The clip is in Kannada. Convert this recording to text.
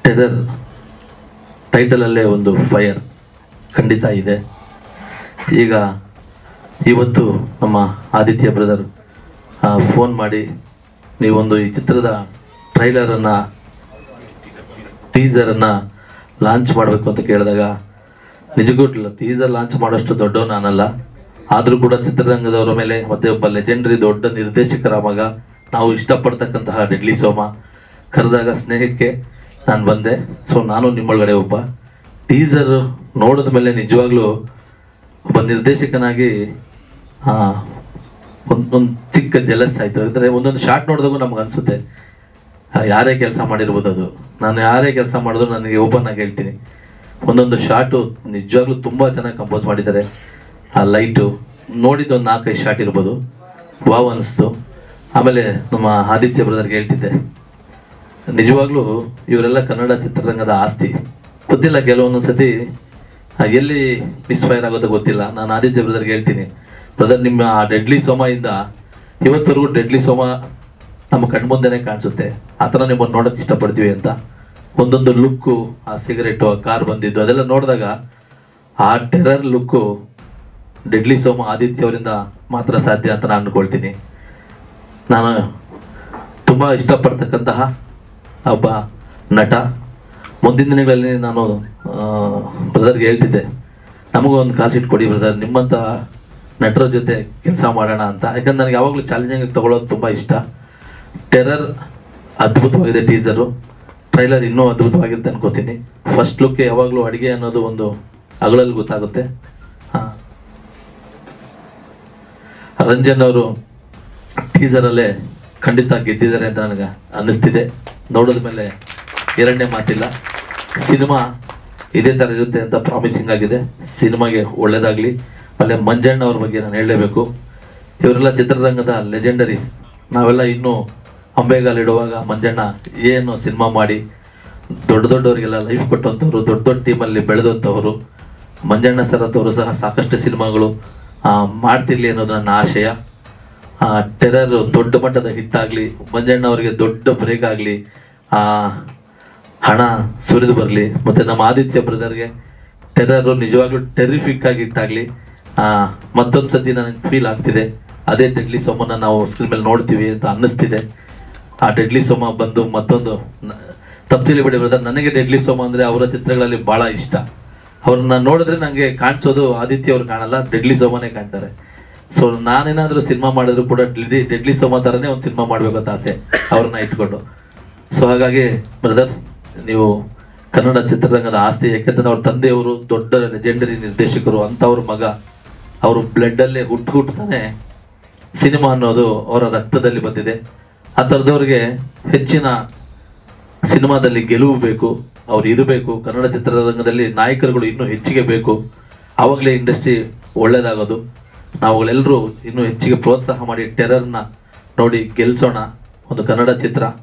ಟೆರರ್ ಟೈಟಲಲ್ಲೇ ಒಂದು ಫೈರ್ ಖಂಡಿತ ಇದೆ. ಈಗ ಇವತ್ತು ನಮ್ಮ ಆದಿತ್ಯ ಬ್ರದರ್ ಫೋನ್ ಮಾಡಿ ನೀವೊಂದು ಈ ಚಿತ್ರದ ಟ್ರೈಲರನ್ನು ಟೀಸರನ್ನು ಲಾಂಚ್ ಮಾಡಬೇಕು ಅಂತ ಕೇಳಿದಾಗ ನಿಜಕ್ಕೂ ಟೀಸರ್ ಲಾಂಚ್ ಮಾಡೋಷ್ಟು ದೊಡ್ಡವ ನಾನಲ್ಲ. ಆದರೂ ಕೂಡ ಚಿತ್ರರಂಗದವರ ಮೇಲೆ ಮತ್ತೆ ಒಬ್ಬ ಲೆಜೆಂಡರಿ ದೊಡ್ಡ ನಿರ್ದೇಶಕರ ಮಗ, ನಾವು ಇಷ್ಟಪಡ್ತಕ್ಕಂತಹ ಡೆಡ್ಲಿ ಸೋಮ ಕರೆದಾಗ ಸ್ನೇಹಕ್ಕೆ ನಾನು ಬಂದೆ. ಸೊ ನಾನು ನಿಮ್ಮೊಳಗಡೆ ಒಬ್ಬ. ಟೀಸರ್ ನೋಡಿದ ಮೇಲೆ ನಿಜವಾಗ್ಲೂ ಒಬ್ಬ ನಿರ್ದೇಶಕನಾಗಿ ಒಂದು ಚಿಕ್ಕ ಜಲಸ್ ಆಯಿತು. ಅಂದರೆ ಒಂದೊಂದು ಶಾರ್ಟ್ ನೋಡಿದಾಗೂ ನಮ್ಗೆ ಅನಿಸುತ್ತೆ ಯಾರೇ ಕೆಲಸ ಮಾಡಿರ್ಬೋದು, ಅದು ನಾನು ಯಾರೇ ಕೆಲಸ ಮಾಡಿದ್ರು ನನಗೆ ಓಪನ್ ಆಗಿ ಹೇಳ್ತೀನಿ, ಒಂದೊಂದು ಶಾರ್ಟು ನಿಜವಾಗ್ಲೂ ತುಂಬ ಚೆನ್ನಾಗಿ ಕಂಪೋಸ್ ಮಾಡಿದ್ದಾರೆ. ಆ ಲೈಟು ನೋಡಿದ್ದು ಒಂದು 4-5 ಶಾರ್ಟ್ ಇರ್ಬೋದು, ವಾವ್ ಅನಿಸ್ತು. ಆಮೇಲೆ ನಮ್ಮ ಆದಿತ್ಯ ಬ್ರದರ್ಗೆ ಹೇಳ್ತಿದ್ದೆ, ನಿಜವಾಗ್ಲೂ ಇವರೆಲ್ಲ ಕನ್ನಡ ಚಿತ್ರರಂಗದ ಆಸ್ತಿ. ಗೊತ್ತಿಲ್ಲ, ಕೆಲವೊಂದು ಸತಿ ಎಲ್ಲಿ ಮಿಸ್ಫೈರ್ ಆಗೋದು ಗೊತ್ತಿಲ್ಲ. ನಾನು ಆದಿತ್ಯ ಬ್ರದರ್ಗೆ ಹೇಳ್ತೀನಿ, ಬ್ರದರ್ ನಿಮ್ಮ ಆ ಡೆಡ್ಲಿ ಸೋಮದಿಂದ ಇವತ್ತವರೆಗೂ ಡೆಡ್ಲಿ ಸೋಮ ನಮ್ಮ ಕಣ್ಮುಂದೆನೇ ಕಾಣಿಸುತ್ತೆ, ಆ ಥರ ನಿಮ್ಮನ್ನು ನೋಡೋಕೆ ಇಷ್ಟಪಡ್ತೀವಿ ಅಂತ. ಒಂದೊಂದು ಲುಕ್ಕು, ಆ ಸಿಗರೇಟು, ಆ ಕಾರ್ ಬಂದಿದ್ದು ಅದೆಲ್ಲ ನೋಡಿದಾಗ ಆ ಟೆರರ್ ಲುಕ್ಕು ಡೆಡ್ಲಿ ಸೋಮ ಆದಿತ್ಯ ಅವರಿಂದ ಮಾತ್ರ ಸಾಧ್ಯ ಅಂತ ನಾನು ಅನ್ಕೊಳ್ತೀನಿ. ನಾನು ತುಂಬ ಇಷ್ಟಪಡ್ತಕ್ಕಂತಹ ಒಬ್ಬ ನಟ. ಮುಂದಿನ ದಿನಗಳಲ್ಲಿ ನಾನು ಬ್ರದರ್ಗೆ ಹೇಳ್ತಿದ್ದೆ, ನಮಗೂ ಒಂದು ಕಾಲ್ ಶೀಟ್ ಕೊಡಿ ಬ್ರದರ್, ನಿಮ್ಮಂಥ ನಟರ ಜೊತೆ ಕೆಲಸ ಮಾಡೋಣ ಅಂತ. ಯಾಕಂದ್ರೆ ನನಗೆ ಯಾವಾಗಲೂ ಚಾಲೆಂಜಿಂಗ್ ತಗೊಳ್ಳೋದು ತುಂಬ ಇಷ್ಟ. ಟೆರರ್ ಅದ್ಭುತವಾಗಿದೆ, ಟೀಸರು ಟ್ರೈಲರ್ ಇನ್ನೂ ಅದ್ಭುತವಾಗಿರುತ್ತೆ ಅನ್ಕೋತೀನಿ. ಫಸ್ಟ್ ಲುಕ್ ಯಾವಾಗಲೂ ಅಡುಗೆ ಅನ್ನೋದು ಒಂದು ಅಗಳಲ್ಲಿ ಗೊತ್ತಾಗುತ್ತೆ. ರಂಜನ್ ಅವರು ಟೀಸರಲ್ಲೇ ಖಂಡಿತ ಗೆದ್ದಿದ್ದಾರೆ ಅಂತ ನನಗೆ ಅನ್ನಿಸ್ತಿದೆ. ನೋಡಿದ ಮೇಲೆ ಎರಡನೇ ಮಾತಿಲ್ಲ, ಸಿನಿಮಾ ಇದೇ ಥರ ಇರುತ್ತೆ ಅಂತ ಪ್ರಾಮಿಸಿಂಗ್ ಆಗಿದೆ. ಸಿನಿಮಾಗೆ ಒಳ್ಳೇದಾಗಲಿ. ಆಮೇಲೆ ಮಂಜಣ್ಣ ಅವ್ರ ಬಗ್ಗೆ ನಾನು ಹೇಳಲೇಬೇಕು. ಇವರೆಲ್ಲ ಚಿತ್ರರಂಗದ ಲೆಜೆಂಡರೀಸ್. ನಾವೆಲ್ಲ ಇನ್ನೂ ಅಂಬೆಗಾಲಿಡುವಾಗ ಮಂಜಣ್ಣ ಏನು ಸಿನಿಮಾ ಮಾಡಿ ದೊಡ್ಡ ದೊಡ್ಡವರಿಗೆಲ್ಲ ಲೈಫ್ ಕೊಟ್ಟಂಥವ್ರು, ದೊಡ್ಡ ದೊಡ್ಡ ಟೀಮಲ್ಲಿ ಬೆಳೆದಂಥವ್ರು. ಮಂಜಣ್ಣ ಸರ್ ಅಂತವರು ಸಹ ಸಾಕಷ್ಟು ಸಿನಿಮಾಗಳು ಮಾಡ್ತಿರ್ಲಿ ಅನ್ನೋದು ನನ್ನ ಆಶಯ. ಟೆರರ್ ದೊಡ್ಡ ಮಟ್ಟದ ಹಿಟ್ ಆಗಲಿ, ಮಂಜಣ್ಣ ಅವರಿಗೆ ದೊಡ್ಡ ಬ್ರೇಕ್ ಆಗಲಿ, ಹಣ ಸುರಿದು ಬರಲಿ. ಮತ್ತು ನಮ್ಮ ಆದಿತ್ಯ ಬ್ರದರ್ಗೆ ಟೆರರು ನಿಜವಾಗ್ಲೂ ಟೆರಿಫಿಕ್ ಆಗಿ ಹಿಟ್ಟಾಗಲಿ. ಮತ್ತೊಂದು ಸತಿ ನನಗೆ ಫೀಲ್ ಆಗ್ತಿದೆ, ಅದೇ ಡೆಡ್ಲಿ ಸೋಮನ ನಾವು ಸ್ಕ್ರೀನ್ ಮೇಲೆ ನೋಡ್ತೀವಿ ಅಂತ ಅನ್ನಿಸ್ತಿದೆ. ಆ ಡೆಡ್ಲಿ ಸೋಮ ಬಂದು ಮತ್ತೊಂದು ತಪ್ಪು ತಿಳಿಬೇಡಿ ಬ್ರದರ್, ನನಗೆ ಡೆಡ್ಲಿ ಸೋಮ ಅಂದರೆ ಅವರ ಚಿತ್ರಗಳಲ್ಲಿ ಭಾಳ ಇಷ್ಟ. ಅವ್ರನ್ನ ನೋಡಿದ್ರೆ ನನಗೆ ಕಾಣಿಸೋದು ಆದಿತ್ಯ ಅವ್ರು ಕಾಣಲ್ಲ, ಡೆಡ್ಲಿ ಸೋಮನೇ ಕಾಣ್ತಾರೆ. ಸೊ ನಾನೇನಾದರೂ ಸಿನಿಮಾ ಮಾಡಿದ್ರು ಕೂಡ ಡೆಡ್ಲಿ ಸೋಮ ಥರನೇ ಒಂದು ಸಿನಿಮಾ ಮಾಡಬೇಕು ಅಂತ ಆಸೆ ಅವ್ರನ್ನ ಇಟ್ಕೊಂಡು. ಸೊ ಹಾಗಾಗಿ ಬ್ರದರ್, ನೀವು ಕನ್ನಡ ಚಿತ್ರರಂಗದ ಆಸ್ತಿ. ಯಾಕೆಂತಂದ್ರೆ ಅವ್ರ ತಂದೆಯವರು ದೊಡ್ಡ ಲೆಜೆಂಡರಿ ನಿರ್ದೇಶಕರು, ಅಂಥವ್ರ ಮಗ. ಅವರು ಬ್ಲಡ್ಡಲ್ಲೇ ಹುಟ್ಟುತ್ತಾನೆ ಸಿನಿಮಾ ಅನ್ನೋದು ಅವರ ರಕ್ತದಲ್ಲಿ ಬಂದಿದೆ. ಆ ಥರದವ್ರಿಗೆ ಹೆಚ್ಚಿನ ಸಿನಿಮಾದಲ್ಲಿ ಗೆಲುವು ಬೇಕು, ಅವ್ರು ಇರಬೇಕು. ಕನ್ನಡ ಚಿತ್ರರಂಗದಲ್ಲಿ ನಾಯಕರುಗಳು ಇನ್ನೂ ಹೆಚ್ಚಿಗೆ ಬೇಕು, ಆವಾಗಲೇ ಇಂಡಸ್ಟ್ರಿ ಒಳ್ಳೇದಾಗೋದು. ನಾವುಗಳೆಲ್ಲರೂ ಇನ್ನೂ ಹೆಚ್ಚಿಗೆ ಪ್ರೋತ್ಸಾಹ ಮಾಡಿ ಟೆರರ್ನ ನೋಡಿ ಗೆಲ್ಲಿಸೋಣ. ಒಂದು ಕನ್ನಡ ಚಿತ್ರ